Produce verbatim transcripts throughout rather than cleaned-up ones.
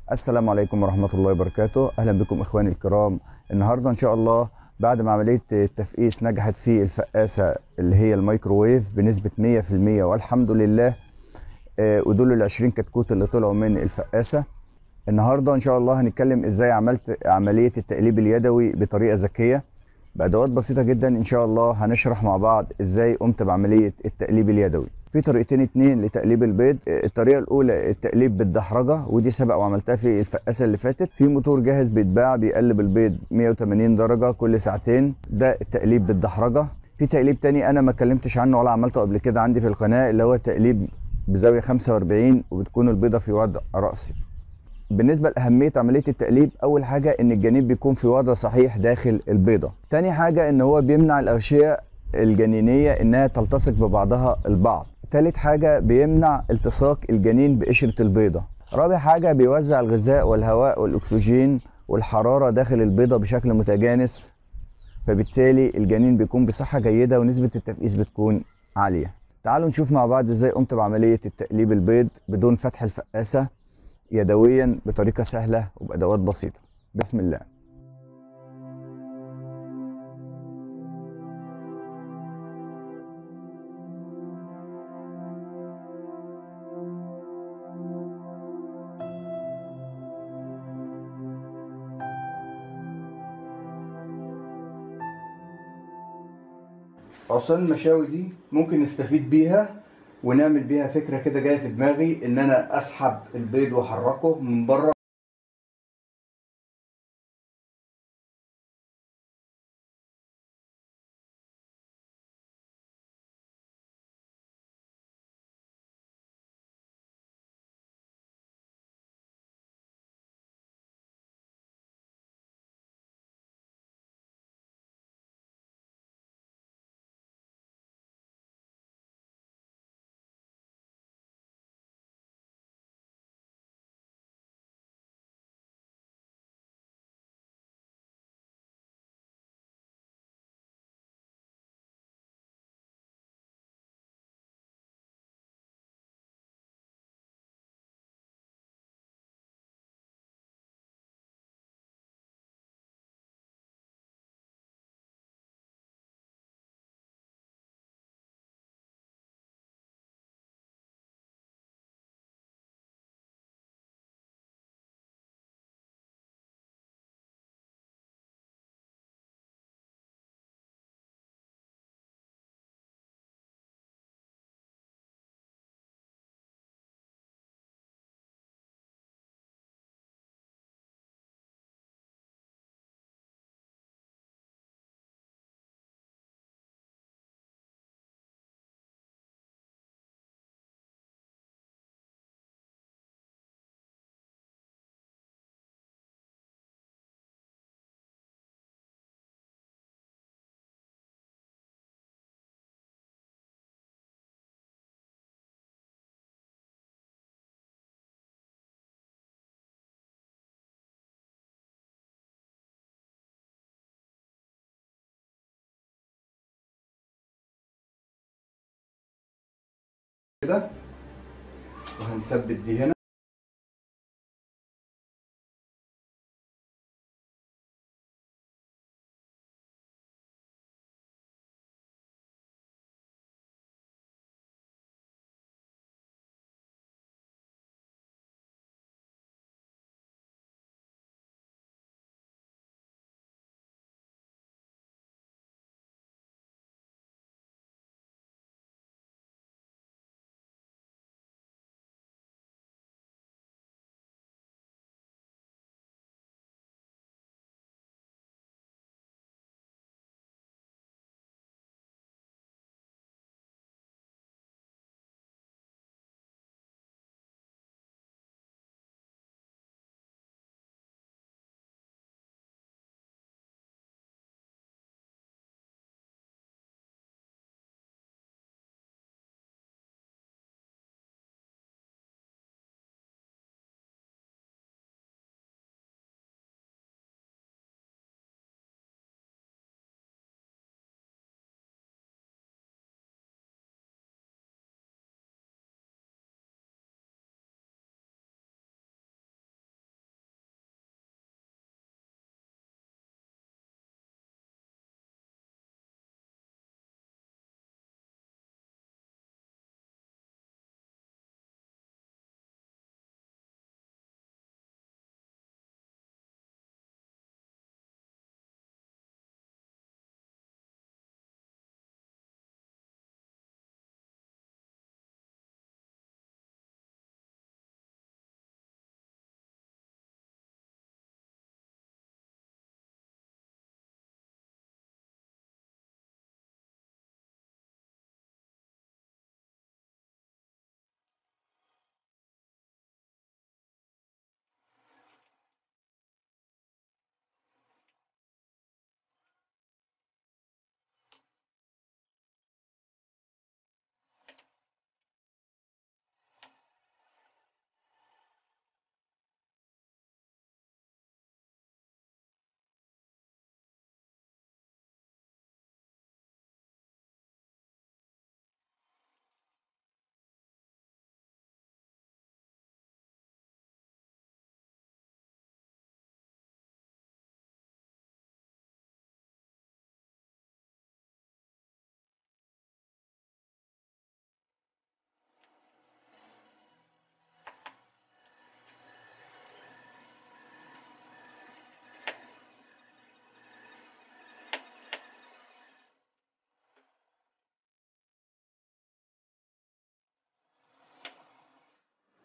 السلام عليكم ورحمة الله وبركاته. أهلا بكم إخواني الكرام. النهاردة إن شاء الله بعد ما عملية التفقيس نجحت في الفقاسة اللي هي الميكروويف بنسبة مية في المية والحمد لله، آه، ودول العشرين كتكوت اللي طلعوا من الفقاسة. النهاردة إن شاء الله هنتكلم إزاي عملت عملية التقليب اليدوي بطريقة ذكية بأدوات بسيطة جدا. إن شاء الله هنشرح مع بعض إزاي قمت بعملية التقليب اليدوي. في طريقتين اتنين لتقليب البيض. الطريقة الأولى التقليب بالدحرجة، ودي سبق وعملتها في الفقاسة اللي فاتت. في موتور جاهز بيتباع بيقلب البيض مية وتمانين درجة كل ساعتين، ده التقليب بالدحرجة. في تقليب تاني أنا ما اتكلمتش عنه ولا عملته قبل كده عندي في القناة، اللي هو التقليب بزاوية خمسة وأربعين وبتكون البيضة في وضع رأسي. بالنسبة لأهمية عملية التقليب، أول حاجة إن الجنين بيكون في وضع صحيح داخل البيضة. تاني حاجة إن هو بيمنع الأغشية الجنينية إنها تلتصق ببعضها البعض. تالت حاجة بيمنع التصاق الجنين بقشرة البيضة. رابع حاجة بيوزع الغذاء والهواء والأكسجين والحرارة داخل البيضة بشكل متجانس، فبالتالي الجنين بيكون بصحة جيدة ونسبة التفقيس بتكون عالية. تعالوا نشوف مع بعض إزاي قمت بعملية التقليب البيض بدون فتح الفقاسة يدويا بطريقة سهلة وبأدوات بسيطة. بسم الله. عصيان المشاوي دي ممكن نستفيد بيها ونعمل بيها فكرة كده جاية في دماغي، ان انا اسحب البيض واحركه من بره. كده وهنثبت دي هنا.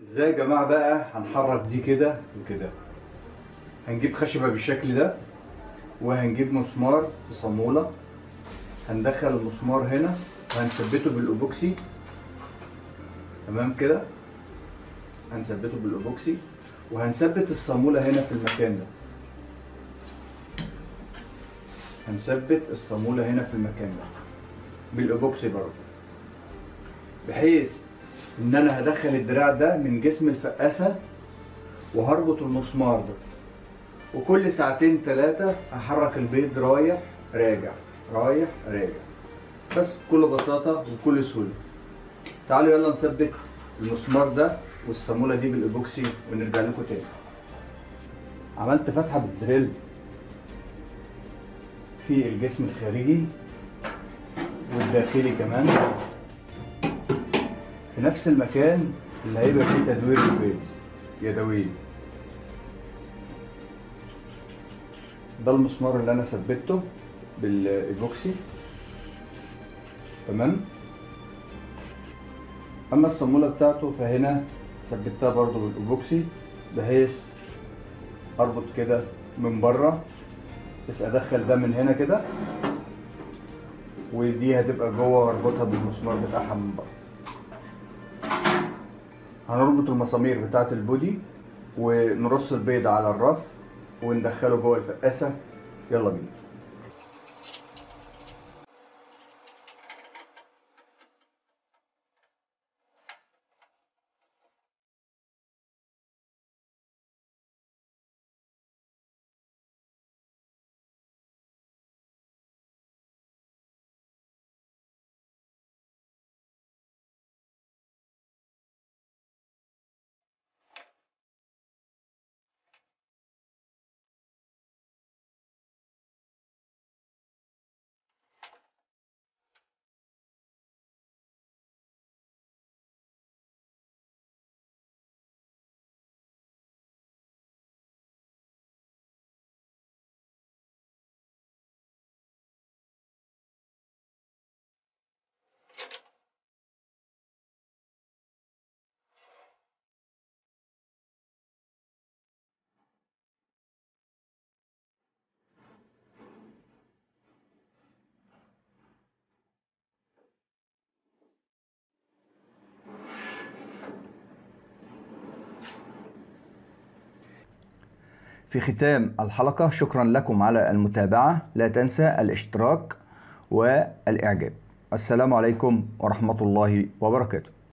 ازاي يا جماعه بقى هنحرك دي كده وكده؟ هنجيب خشبه بالشكل ده، وهنجيب مسمار بصاموله، هندخل المسمار هنا وهنثبته بالايبوكسي. تمام كده، هنثبته بالايبوكسي وهنثبت الصاموله هنا في المكان ده. هنثبت الصاموله هنا في المكان ده بالايبوكسي برضه، بحيث ان انا هدخل الدراع ده من جسم الفقاسه وهربط المسمار ده، وكل ساعتين ثلاثه هحرك البيض رايح راجع رايح راجع، بس بكل بساطه وبكل سهوله. تعالوا يلا نثبت المسمار ده والصاموله دي بالايبوكسي ونرجع لكم تاني. عملت فتحه بالدريل في الجسم الخارجي والداخلي كمان، في نفس المكان اللي هيبقى فيه تدوير البيض يدويا. ده المسمار اللي انا ثبته بالايبوكسي. تمام. اما الصاموله بتاعته فهنا ثبتها برضو بالايبوكسي، بحيث اربط كده من بره، بس ادخل ده من هنا كده، ودي هتبقى جوه واربطها بالمسمار بتاعها من بره. هنربط المسامير بتاعه البودي ونرص البيض على الرف وندخله جوه الفقاسه. يلا بينا. في ختام الحلقة شكرا لكم على المتابعة، لا تنسى الاشتراك والإعجاب. السلام عليكم ورحمة الله وبركاته.